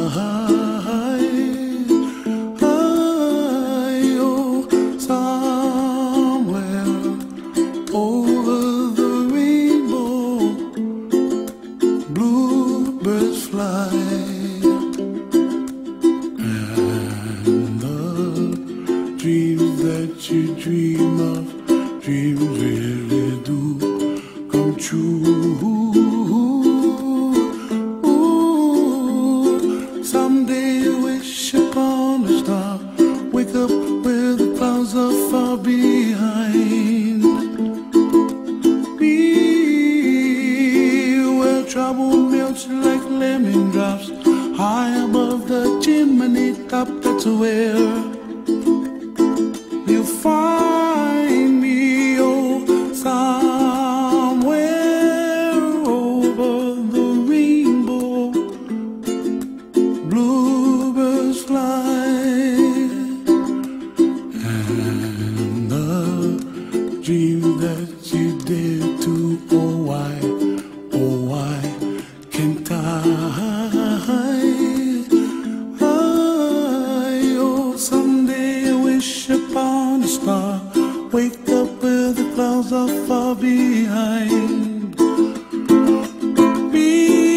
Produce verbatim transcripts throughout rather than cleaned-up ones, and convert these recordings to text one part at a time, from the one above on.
oh, somewhere over the rainbow, bluebirds fly, and the dreams that you dream of, dreams really do come true. Ooh, someday you wish upon a star, wake up where the clouds are far behind me, where trouble melts like lemon drops, high above the chimney top. That's where you'll find me, oh, somewhere over the rainbow, bluebirds fly, and the dream that you dare to, oh why, oh why can't I? Upon a star, wake up where the clouds are far behind me,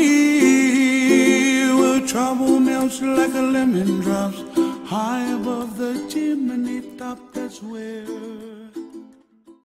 where trouble melts like a lemon drops, high above the chimney top. That's where